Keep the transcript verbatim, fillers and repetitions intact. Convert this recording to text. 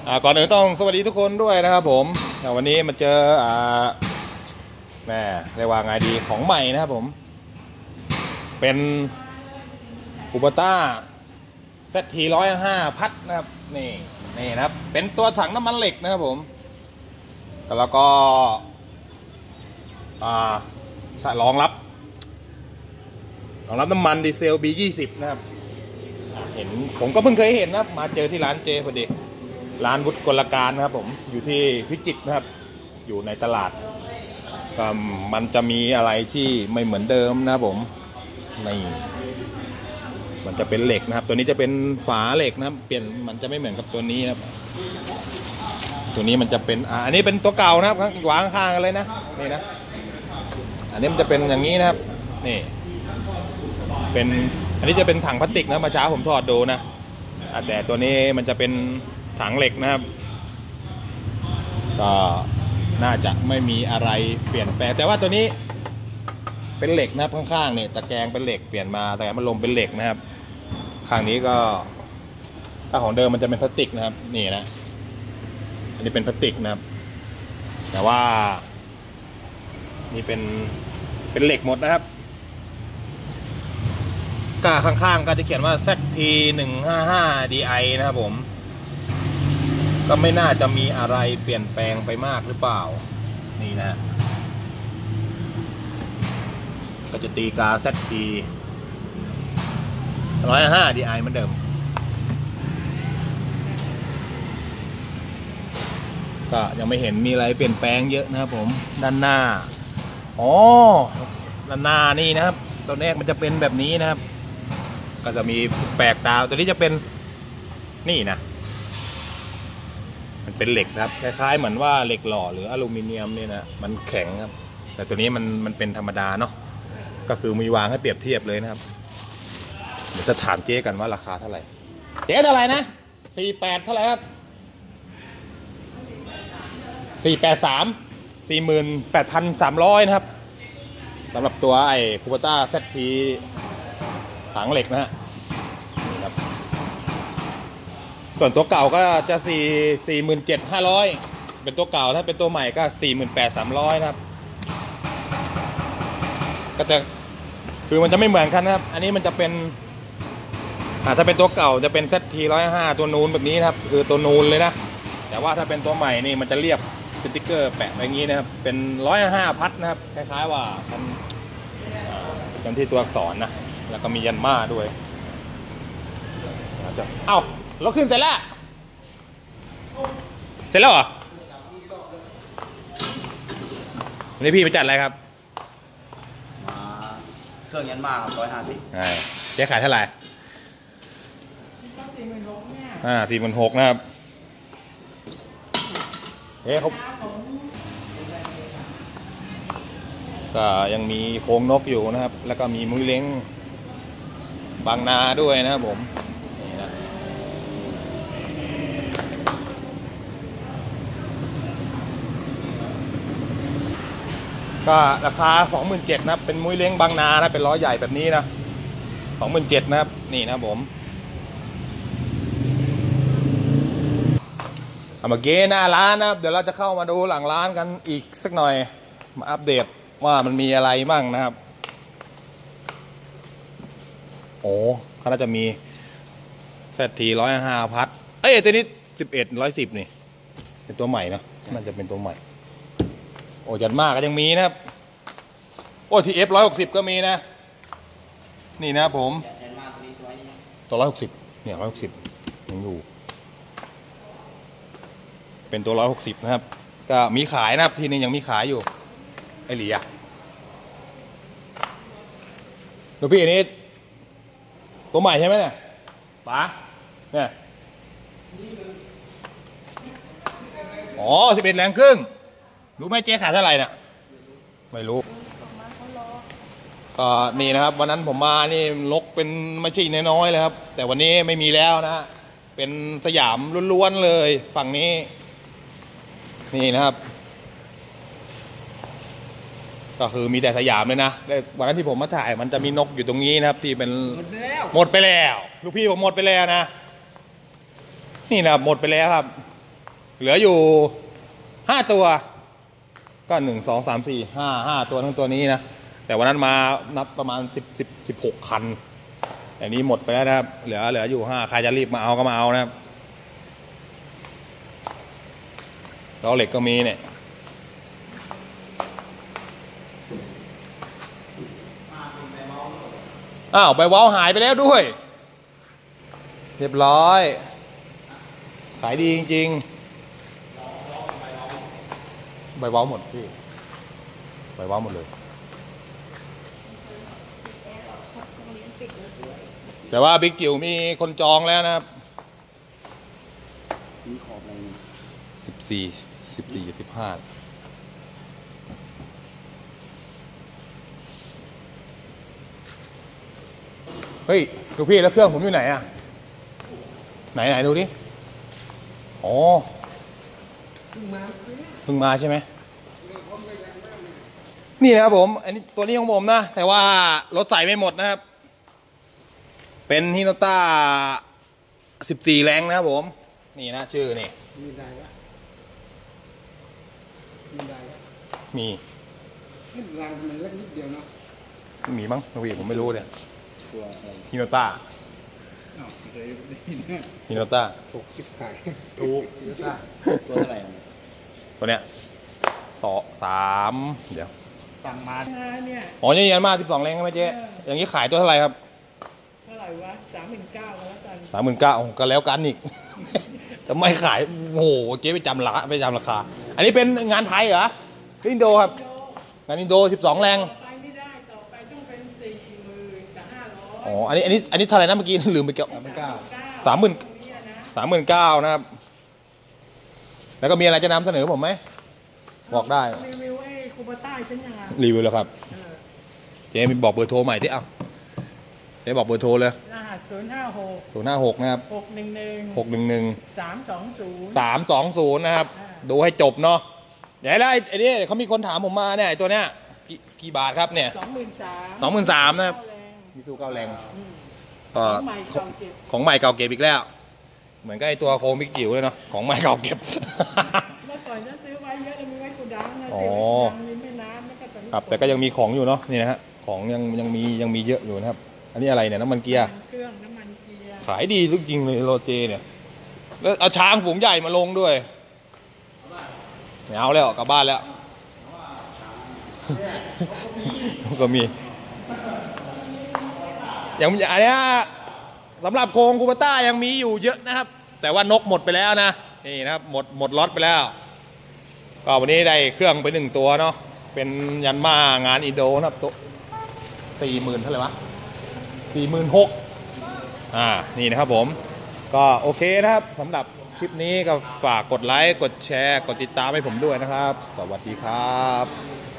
อ่าก่อนอื่นต้องสวัสดีทุกคนด้วยนะครับผมวันนี้มาเจออ่าแม่เรียกว่าไงดีของใหม่นะครับผมเป็นคูเบต้าเซตทีร้อยห้าพัดนะครับนี่นี่นะครับเป็นตัวถังน้ำมันเหล็กนะครับผมแล้วก็อ่ารองรับรองรับน้ำมันดีเซล บี ยี่สิบ นะครับเห็นผมก็เพิ่งเคยเห็นนะครับมาเจอที่ร้านเจพอดีร้านวุฒิกลการนะครับผมอยู่ที่พิจิตรนะครับอยู่ในตลาดก็มันจะมีอะไรที่ไม่เหมือนเดิมนะครับผมนี่มันจะเป็นเหล็กนะครับตัวนี้จะเป็นฝาเหล็กนะครับเปลี่ยนมันจะไม่เหมือนกับตัวนี้นะครับตัวนี้มันจะเป็นอ่าอันนี้เป็นตัวเก่านะครับวางข้างกันเลยนะนี่นะอันนี้มันจะเป็นอย่างนี้นะครับนี่เป็นอันนี้จะเป็นถังพลาสติกนะมาเช้าผมถอดดูนะแต่ตัวนี้มันจะเป็นถังเหล็กนะครับก็น่าจะไม่มีอะไรเปลี่ยนแปลงแต่ว่าตัวนี้เป็นเหล็กนะครับข้างๆเนี่ยตะแกรงเป็นเหล็กเปลี่ยนมาแต่มันลมเป็นเหล็กนะครับข้างนี้ก็ถ้าของเดิมมันจะเป็นพลาสติกนะครับนี่นะอันนี้เป็นพลาสติกนะครับแต่ว่านี่เป็นเป็นเหล็กหมดนะครับก็ข้างๆก็จะเขียนว่า แซด ที หนึ่งห้าห้า ดี ไอ นะครับผมก็ไม่น่าจะมีอะไรเปลี่ยนแปลงไปมากหรือเปล่านี่นะก็จะตีกา แซด ที หนึ่งห้าห้า ดี ไอ เหมือนเดิมก็ยังไม่เห็นมีอะไรเปลี่ยนแปลงเยอะนะครับผมด้านหน้าอ๋อด้านหน้านี่นะครับตัวแรกมันจะเป็นแบบนี้นะครับก็จะมีแปลกตาตัวนี้จะเป็นนี่นะมันเป็นเหล็กครับคล้ายๆเหมือนว่าเหล็กหล่อหรืออลูมิเนียมเนี่ยนะมันแข็งครับแต่ตัวนี้มันมันเป็นธรรมดาเนาะก็คือมีวางให้เปรียบเทียบเลยนะครับเดี๋ยวจะถามเจ๊กันว่าราคาเท่าไหร่เจ๊เท่าไหร่นะสี่แปดเท่าไหร่ครับสี่แปดสามสี่หมื่นแปดพันสามร้อยนะครับสำหรับตัวไอ้คูเบต้า แซด ที ถังเหล็กนะฮะส่วนตัวเก่าก็จะสี่สี่หมื่นเจ็ดห้าร้อยเป็นตัวเก่าถ้าเป็นตัวใหม่ก็สี่หมื่นแปดสามร้อยนะครับก็จะคือมันจะไม่เหมือนกันนะครับอันนี้มันจะเป็นอ่าถ้าเป็นตัวเก่าจะเป็น แซด ที หนึ่งร้อยห้าตัวนูนแบบนี้นะครับคือตัวนูนเลยนะแต่ว่าถ้าเป็นตัวใหม่นี่มันจะเรียบสติ๊กเกอร์แปะไว้อย่างนี้นะครับเป็นหนึ่งร้อยห้าพัดนะครับคล้ายๆว่ามันกันที่ตัวอักษรนะแล้วก็มียันม่าด้วยเอ้าเราขึ้นเสร็จแล้วเสร็จแล้วเหรอวันนี้พี่ไปจัดอะไรครับมาเครื่องยันมาครับร้อยห้าสิบเจ๊ขายเท่าไหร่อ่าสี่หมื่นหกนะครับเฮ้ยเขาก็ยังมีโครงนกอยู่นะครับแล้วก็มีมุ้ยเล้งบางนาด้วยนะครับผมก็ราคา สองหมื่นเจ็ดพัน นะครับเป็นมุ้ยเล้งบางนานะเป็นล้อใหญ่แบบนี้นะ สองหมื่นเจ็ดพัน นะครับนี่นะผมเอาเมื่อกี้หน้าร้านนะครับเดี๋ยวเราจะเข้ามาดูหลังร้านกันอีกสักหน่อยมาอัปเดตว่ามันมีอะไรบ้างนะครับโอ้เขาน่าจะมี แซด ที หนึ่งร้อยห้าพัดเอ้ยตัวนี้สิบเอ็ด หนึ่งร้อยสิบนี่เป็นตัวใหม่นะน่าจะเป็นตัวใหม่โอ้ยันมากก็ยังมีนะครับโอ้ทีเอฟร้อยหกสิบก็มีนะนี่นะผมตัวร้อยหกสิบเนี่ยร้อยหกสิบยังอยู่เป็นตัวร้อยหกสิบนะครับก็มีขายนะครับที่นี่ยังมีขายอยู่ไอ้หลีอะดูพี่อันนี้ตัวใหม่ใช่ไหมเนี่ยป๋าเนี่ยอ๋อสิบเอ็ดแรงครึ่งรู้ไหมเจ๊ขายเท่าไหร่เนี่ยไม่รู้ก็นี่นะครับวันนั้นผมมานี่ลกเป็นไม่ใช่น้อยๆเลยครับแต่วันนี้ไม่มีแล้วนะเป็นสยามล้วนๆเลยฝั่งนี้นี่นะครับก็คือมีแต่สยามเลยนะวันนั้นที่ผมมาถ่ายมันจะมีนกอยู่ตรงนี้นะครับที่เป็นหมดไปแล้วลูกพี่ผมหมดไปแล้วนะนี่นะหมดไปแล้วครับเหลืออยู่ห้าตัวก็หนึ่งสองสามสี่ห้าห้าตัวทั้งตัวนี้นะแต่วันนั้นมานับประมาณสิบสิบสิบหกคันแต่นี้หมดไปแล้วนะครับเหลือเหลืออยู่ห้าใครจะรีบมาเอาก็มาเอานะครับล้อเหล็กก็มีเนี่ยอ้าวใบวาล์วหายไปแล้วด้วยเรียบร้อยขายดีจริงๆใบวาล์วหมดพี่ใบวาล์วหมดเลยแต่ว่าบิ๊กจิ๋วมีคนจองแล้วนะครับสิบสี่สิบสี่สิบห้าเฮ้ยดูพี่แล้วเครื่องผมอยู่ไหนอะไหนไหนดูดิอ๋อเพิ่งมาเพิ่งมาใช่ไหมนี่นะครับผมอันนี้ตัวนี้ของผมนะแต่ว่ารถใส่ไม่หมดนะครับเป็นฮิโนต้าสิบสี่แรงนะครับผมนี่นะชื่อนี่มีได้ปะมีได้ปะมีแรงมันเล็กนิดเดียวเนาะมีมั้งน้องพี่ผมไม่รู้เลยฮิโนต้าฮิโนต้าถูกสิบขายถูกฮิโนต้าตัวเท่าไหร่ตัวเนี้ยสองสามเดี๋ยวต่างมาเนี่ยอ๋อนี่ยันมาสิบสองแรงใช่ไหมเจ๊อย่างนี้ขายตัวเท่าไหร่ครับเท่าไหร่วะสามหมื่นเก้าแล้วกันสามหมื่นเก้าก็แล้วกันอีกจะไม่ขายโอ้โหเจ๊ไปจำราไปจำราคาอันนี้เป็นงานไทยเหรออินโดครับงานอินโดสิบสองแรงไปไม่ได้ต่อไปต้องเป็นสี่หมื่นกับห้าร้อยอ๋ออันนี้อันนี้อันนี้เท่าไหร่นะเมื่อกี้ลืมไปเกี่ยวสามหมื่นเก้าสามหมื่นสามหมื่นเก้านะครับแล้วก็มีอะไรจะนำเสนอผมไหมบอกได้รีวิวไอ้คูปต้าเป็นยังไงรีวิวแล้วครับเจ๊บอกเบอร์โทรใหม่ที่เอ้าเจ๊บอกเบอร์โทรเลยรหัสศูนย์ห้าหกศูนย์ห้าหกนะครับหกหนึ่งหนึ่งหกหนึ่งหนึ่งสามสองศูนย์สามสองศูนย์นะครับดูให้จบเนาะเดี๋ยวแล้วไอ้นี่เขามีคนถามผมมาเนี่ยตัวเนี้ยกี่บาทครับเนี่ยสองหมื่นสามสองหมื่นสามนะครับมีตู้เก้าแรงก็ของใหม่เก่าเก็บของใหม่เก่าเก็บอีกแล้วเหมือนกับไอ้ตัวโคมบิ๊กจิ๋วเลยเนาะของใหม่เก่าเก็บเมื่อก่อนจะซื้อไว้เยอะเลยมีไว้กูดังนะอ๋อมีไม่นานแล้วก็ตอนนี้ครับแต่ก็ยังมีของอยู่เนาะนี่นะฮะของยังยังมียังมีเยอะอยู่นะครับอันนี้อะไรเนี่ยน้ำมันเกียร์เครื่องน้ำมันเกียร์ขายดีทุกจริงเลยโรเจเนี่ยแล้วเอาช้างฝูงใหญ่มาลงด้วยไม่เอาแล้วกลับบ้านแล้วก็มีอย่างอันนี้สำหรับโครงคูปต้ายังมีอยู่เยอะนะครับแต่ว่านกหมดไปแล้วนะนี่นะครับหมดหมดล็อตไปแล้วก็วันนี้ได้เครื่องไปหนึ่งตัวเนาะเป็นยันมางานอินโดนะครับตัวสี่หมื่นเท่าไหร่วะสี่หมื่นหกอ่านี่นะครับผมก็โอเคนะครับสำหรับคลิปนี้ก็ฝากกดไลค์กดแชร์กดติดตามให้ผมด้วยนะครับสวัสดีครับ